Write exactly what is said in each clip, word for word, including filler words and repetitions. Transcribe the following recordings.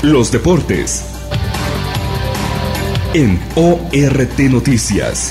Los deportes en O R T Noticias.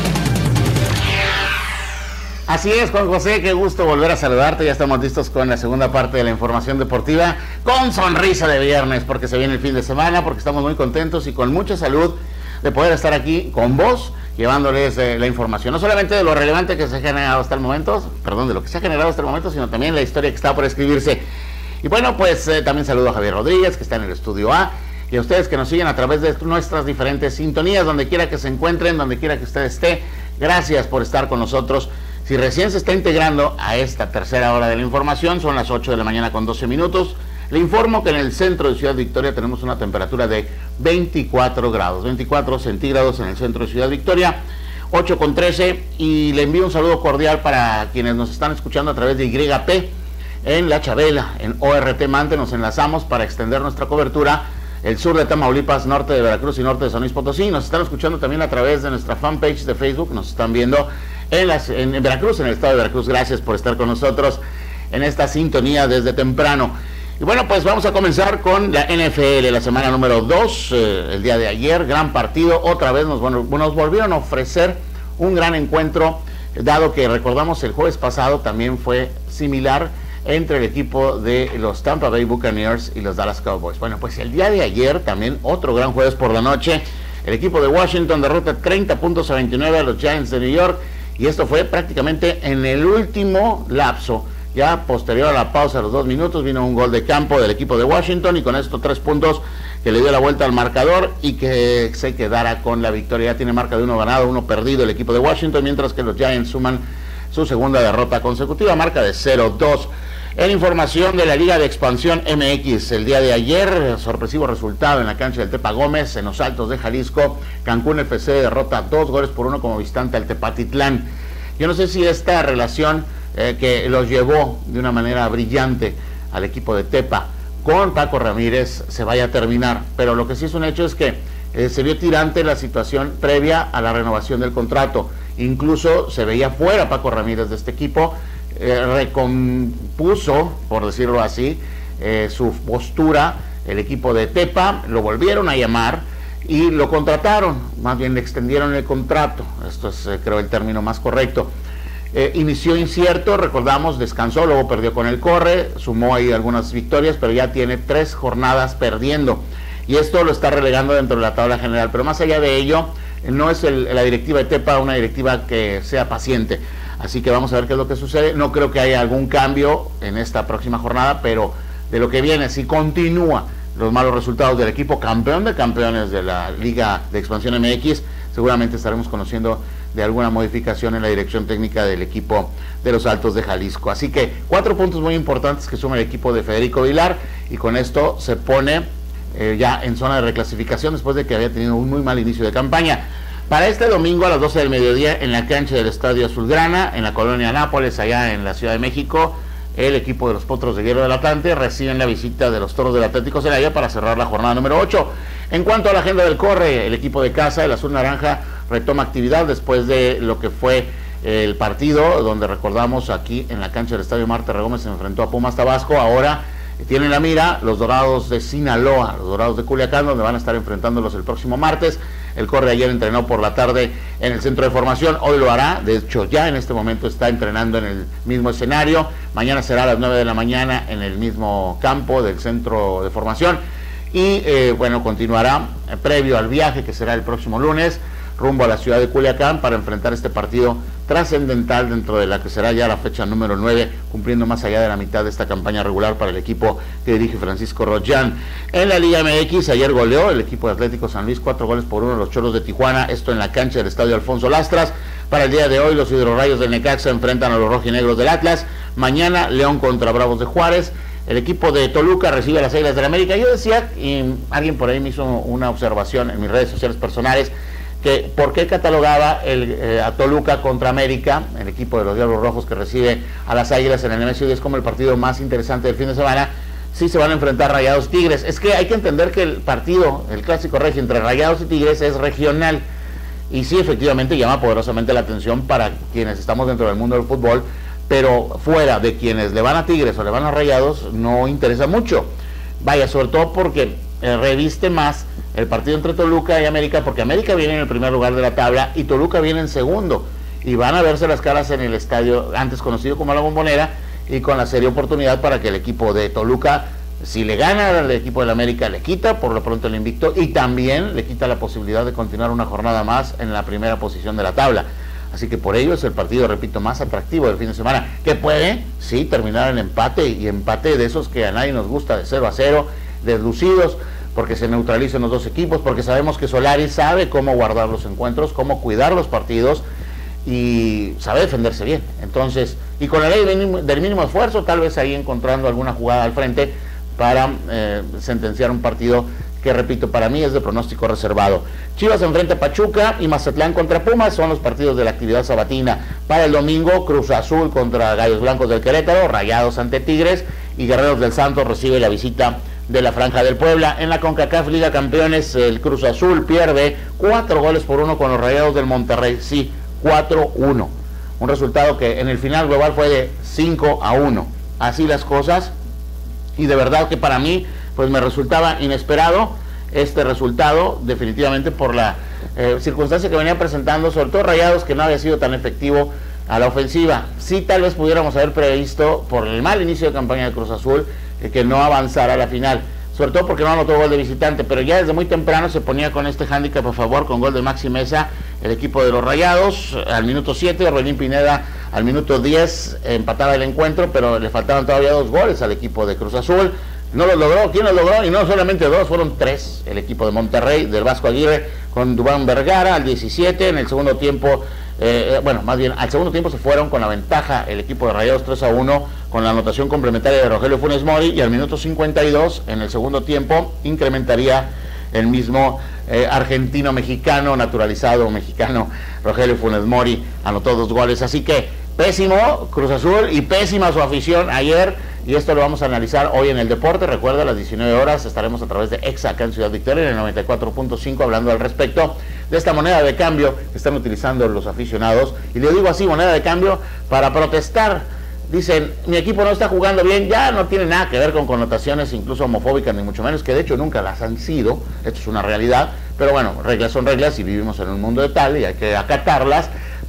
Así es, Juan José, qué gusto volver a saludarte. Ya estamos listos con la segunda parte de la información deportiva, con sonrisa de viernes, porque se viene el fin de semana, porque estamos muy contentos y con mucha salud de poder estar aquí con vos, llevándoles eh, la información, no solamente de lo relevante que se ha generado hasta el momento, perdón, de lo que se ha generado hasta el momento, sino también la historia que está por escribirse. Y bueno, pues eh, también saludo a Javier Rodríguez, que está en el estudio A, y a ustedes que nos siguen a través de nuestras diferentes sintonías, donde quiera que se encuentren, donde quiera que usted esté. Gracias por estar con nosotros. Si recién se está integrando a esta tercera hora de la información, son las ocho de la mañana con doce minutos. Le informo que en el centro de Ciudad Victoria tenemos una temperatura de veinticuatro grados, veinticuatro centígrados en el centro de Ciudad Victoria, ocho con trece, y le envío un saludo cordial para quienes nos están escuchando a través de Y P en La Chabela, en O R T Mante. Nos enlazamos para extender nuestra cobertura el sur de Tamaulipas, norte de Veracruz y norte de San Luis Potosí. Nos están escuchando también a través de nuestra fanpage de Facebook, nos están viendo en, las, en, en Veracruz, en el estado de Veracruz. Gracias por estar con nosotros en esta sintonía desde temprano. Y bueno, pues vamos a comenzar con la N F L, la semana número dos, eh, el día de ayer, gran partido. Otra vez nos, bueno, nos volvieron a ofrecer un gran encuentro, dado que recordamos el jueves pasado también fue similar entre el equipo de los Tampa Bay Buccaneers y los Dallas Cowboys. Bueno, pues el día de ayer también otro gran jueves por la noche. El equipo de Washington derrota treinta puntos a veintinueve a los Giants de New York, y esto fue prácticamente en el último lapso. Ya posterior a la pausa, a los dos minutos, vino un gol de campo del equipo de Washington, y con estos tres puntos que le dio la vuelta al marcador y que se quedara con la victoria. Ya tiene marca de uno ganado, uno perdido el equipo de Washington, mientras que los Giants suman su segunda derrota consecutiva, marca de cero dos. En información de la Liga de Expansión M X, el día de ayer, sorpresivo resultado en la cancha del Tepa Gómez, en los Altos de Jalisco. Cancún F C derrota dos goles por uno como visitante al Tepatitlán. Yo no sé si esta relación eh, que los llevó de una manera brillante al equipo de Tepa con Paco Ramírez se vaya a terminar, pero lo que sí es un hecho es que eh, se vio tirante la situación previa a la renovación del contrato. Incluso se veía fuera Paco Ramírez de este equipo. Eh, recompuso, por decirlo así, eh, su postura el equipo de Tepa, lo volvieron a llamar y lo contrataron, más bien le extendieron el contrato. Esto es, eh, creo, el término más correcto. Eh, inició incierto, recordamos, descansó, luego perdió con el Corre, sumó ahí algunas victorias, pero ya tiene tres jornadas perdiendo, y esto lo está relegando dentro de la tabla general. Pero más allá de ello, no es el, la directiva de Tepa una directiva que sea paciente. Así que vamos a ver qué es lo que sucede. No creo que haya algún cambio en esta próxima jornada, pero de lo que viene, si continúa los malos resultados del equipo campeón de campeones de la Liga de Expansión M X, seguramente estaremos conociendo de alguna modificación en la dirección técnica del equipo de los Altos de Jalisco. Así que cuatro puntos muy importantes que suma el equipo de Federico Vilar, y con esto se pone eh, ya en zona de reclasificación después de que había tenido un muy mal inicio de campaña. Para este domingo a las doce del mediodía, en la cancha del Estadio Azulgrana, en la colonia Nápoles, allá en la Ciudad de México, el equipo de los Potros de Hierro del Atlante reciben la visita de los Toros del Atlético Celaya para cerrar la jornada número ocho. En cuanto a la agenda del Corre, el equipo de casa, el Azul Naranja, retoma actividad después de lo que fue el partido, donde recordamos aquí en la cancha del Estadio Marte Regómez se enfrentó a Pumas Tabasco. Ahora tienen la mira los Dorados de Sinaloa, los Dorados de Culiacán, donde van a estar enfrentándolos el próximo martes. El Corre ayer entrenó por la tarde en el centro de formación, hoy lo hará, de hecho ya en este momento está entrenando en el mismo escenario. Mañana será a las nueve de la mañana en el mismo campo del centro de formación, y eh, bueno, continuará eh, previo al viaje que será el próximo lunes rumbo a la ciudad de Culiacán para enfrentar este partido trascendental dentro de la que será ya la fecha número nueve, cumpliendo más allá de la mitad de esta campaña regular para el equipo que dirige Francisco Rollán. En la Liga M X ayer goleó el equipo de Atlético San Luis cuatro goles por uno a los Cholos de Tijuana, esto en la cancha del Estadio Alfonso Lastras. Para el día de hoy los Hidrorrayos del Necaxa enfrentan a los Rojinegros del Atlas. Mañana León contra Bravos de Juárez. El equipo de Toluca recibe a las Águilas del América. Yo decía, y alguien por ahí me hizo una observación en mis redes sociales personales, que por qué catalogaba el, eh, a Toluca contra América, el equipo de los Diablos Rojos que recibe a las Águilas en el Nemesio diez como el partido más interesante del fin de semana, si se van a enfrentar Rayados Tigres. Es que hay que entender que el partido, el clásico regio entre Rayados y Tigres es regional, y sí, efectivamente llama poderosamente la atención para quienes estamos dentro del mundo del fútbol, pero fuera de quienes le van a Tigres o le van a Rayados no interesa mucho. Vaya, sobre todo porque eh, reviste más el partido entre Toluca y América, porque América viene en el primer lugar de la tabla y Toluca viene en segundo, y van a verse las caras en el estadio antes conocido como La Bombonera, y con la seria oportunidad para que el equipo de Toluca, si le gana al equipo del América, le quita por lo pronto el invicto y también le quita la posibilidad de continuar una jornada más en la primera posición de la tabla. Así que por ello es el partido, repito, más atractivo del fin de semana, que puede, sí, terminar en empate, y empate de esos que a nadie nos gusta, de cero a cero, deslucidos, porque se neutralicen los dos equipos, porque sabemos que Solari sabe cómo guardar los encuentros, cómo cuidar los partidos y sabe defenderse bien. Entonces, y con la ley del mínimo esfuerzo, tal vez ahí encontrando alguna jugada al frente para eh, sentenciar un partido que, repito, para mí es de pronóstico reservado. Chivas enfrenta a Pachuca y Mazatlán contra Pumas, son los partidos de la actividad sabatina. Para el domingo, Cruz Azul contra Gallos Blancos del Querétaro, Rayados ante Tigres, y Guerreros del Santos recibe la visita de la Franja del Puebla. En la CONCACAF Liga Campeones, el Cruz Azul pierde cuatro goles por uno con los Rayados del Monterrey, sí, cuatro uno. Un resultado que en el final global fue de cinco a uno. Así las cosas, y de verdad que para mí pues me resultaba inesperado este resultado, definitivamente por la eh, circunstancia que venía presentando, sobre todo Rayados, que no había sido tan efectivo a la ofensiva. Sí, tal vez pudiéramos haber previsto, por el mal inicio de campaña de Cruz Azul, eh, que no avanzara a la final, sobre todo porque no anotó gol de visitante, pero ya desde muy temprano se ponía con este hándicap a favor, con gol de Maxi Mesa, el equipo de los Rayados, al minuto siete, Orbelín Pineda al minuto diez empataba el encuentro, pero le faltaban todavía dos goles al equipo de Cruz Azul. No los logró. ¿Quién los logró? Y no solamente dos, fueron tres. El equipo de Monterrey, del Vasco Aguirre, con Dubán Vergara al diecisiete. En el segundo tiempo, eh, bueno, más bien, al segundo tiempo se fueron con la ventaja el equipo de Rayados tres a uno, con la anotación complementaria de Rogelio Funes Mori, y al minuto cincuenta y dos, en el segundo tiempo, incrementaría el mismo eh, argentino-mexicano, naturalizado mexicano, Rogelio Funes Mori, anotó dos goles. Así que pésimo Cruz Azul y pésima su afición ayer, y esto lo vamos a analizar hoy en el deporte. Recuerda, a las diecinueve horas estaremos a través de Exa acá en Ciudad Victoria, en el noventa y cuatro punto cinco, hablando al respecto de esta moneda de cambio que están utilizando los aficionados, y le digo así, moneda de cambio, para protestar. Dicen, mi equipo no está jugando bien, ya no tiene nada que ver con connotaciones incluso homofóbicas, ni mucho menos, que de hecho nunca las han sido, esto es una realidad, pero bueno, reglas son reglas y vivimos en un mundo de tal y hay que acatarlas.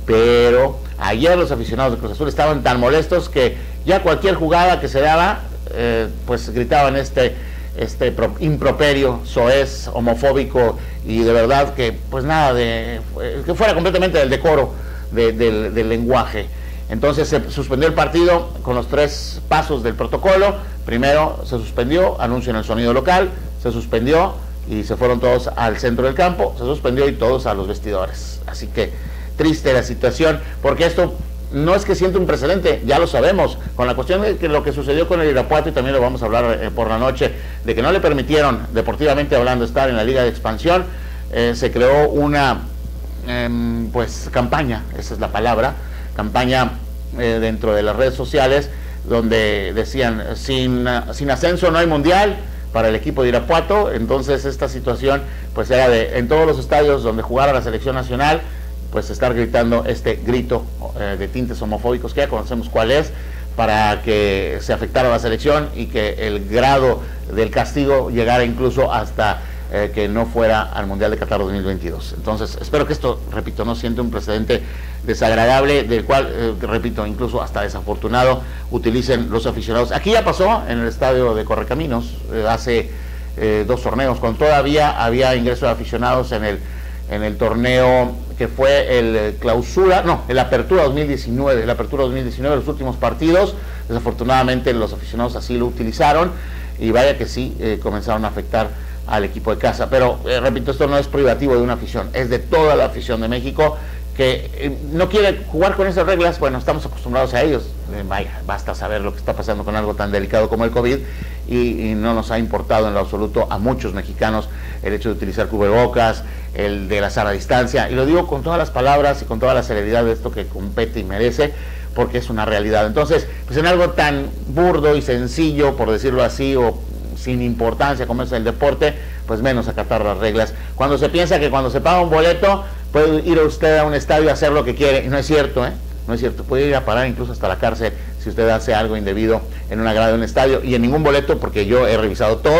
Pero ayer los aficionados de Cruz Azul estaban tan molestos que ya cualquier jugada que se daba, eh, pues gritaban este, este pro, improperio, soez, homofóbico, y de verdad que pues nada de, que fuera completamente del decoro de, del, del lenguaje. Entonces se suspendió el partido con los tres pasos del protocolo. Primero se suspendió, anuncian el sonido local, se suspendió y se fueron todos al centro del campo, se suspendió y todos a los vestidores. Así que triste la situación, porque esto no es que siente un precedente, ya lo sabemos, con la cuestión de que lo que sucedió con el Irapuato, y también lo vamos a hablar eh, por la noche, de que no le permitieron, deportivamente hablando, estar en la Liga de Expansión. Eh, se creó una eh, pues campaña, esa es la palabra, campaña eh, dentro de las redes sociales, donde decían, sin, sin ascenso no hay mundial para el equipo de Irapuato. Entonces esta situación pues era de, en todos los estadios donde jugara la selección nacional, pues estar gritando este grito eh, de tintes homofóbicos, que ya conocemos cuál es, para que se afectara la selección y que el grado del castigo llegara incluso hasta eh, que no fuera al Mundial de Qatar dos mil veintidós. Entonces espero que esto, repito, no siente un precedente desagradable, del cual, eh, repito, incluso hasta desafortunado, utilicen los aficionados. Aquí ya pasó en el estadio de Correcaminos, eh, hace eh, dos torneos, cuando todavía había ingreso de aficionados en el, en el torneo que fue el clausura, no, el apertura dos mil diecinueve, el apertura dos mil diecinueve, los últimos partidos. Desafortunadamente los aficionados así lo utilizaron, y vaya que sí, eh, comenzaron a afectar al equipo de casa. Pero, eh, repito, esto no es privativo de una afición, es de toda la afición de México, que eh, no quiere jugar con esas reglas. Bueno, estamos acostumbrados a ellos, eh, vaya, basta saber lo que está pasando con algo tan delicado como el COVID, y, y no nos ha importado en lo absoluto a muchos mexicanos el hecho de utilizar cubrebocas, el de la sana distancia, y lo digo con todas las palabras y con toda la seriedad de esto que compete y merece, porque es una realidad. Entonces, pues en algo tan burdo y sencillo, por decirlo así, o sin importancia como es el deporte, pues menos acatar las reglas. Cuando se piensa que cuando se paga un boleto puede ir usted a un estadio a hacer lo que quiere, y no es cierto, ¿eh? No es cierto, puede ir a parar incluso hasta la cárcel si usted hace algo indebido en una grada de un estadio, y en ningún boleto, porque yo he revisado todos,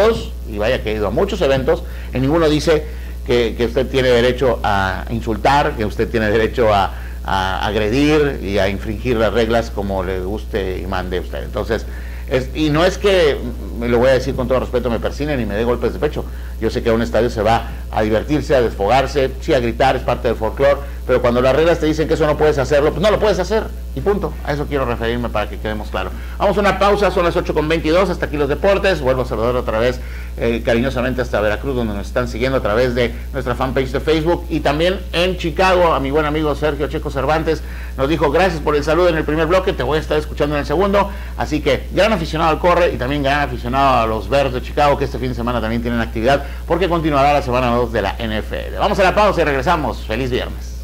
y vaya que he ido a muchos eventos, en ninguno dice que, que usted tiene derecho a insultar, que usted tiene derecho a, a agredir y a infringir las reglas como le guste y mande usted. Entonces, es, y no es que, me lo voy a decir con todo respeto, me persinen y me dé golpes de pecho. Yo sé que a un estadio se va a divertirse, a desfogarse, sí, a gritar, es parte del folclore, pero cuando las reglas te dicen que eso no puedes hacerlo, pues no lo puedes hacer, y punto. A eso quiero referirme para que quedemos claros. Vamos a una pausa, son las ocho con veintidós, hasta aquí los deportes. Vuelvo a saludar otra vez eh, cariñosamente hasta Veracruz, donde nos están siguiendo a través de nuestra fanpage de Facebook, y también en Chicago, a mi buen amigo Sergio Checo Cervantes, nos dijo gracias por el saludo en el primer bloque, te voy a estar escuchando en el segundo, así que gran aficionado al corre y también gran aficionado a los Bears de Chicago, que este fin de semana también tienen actividad, porque continuará la semana dos de la N F L. Vamos a la pausa y regresamos. Feliz viernes.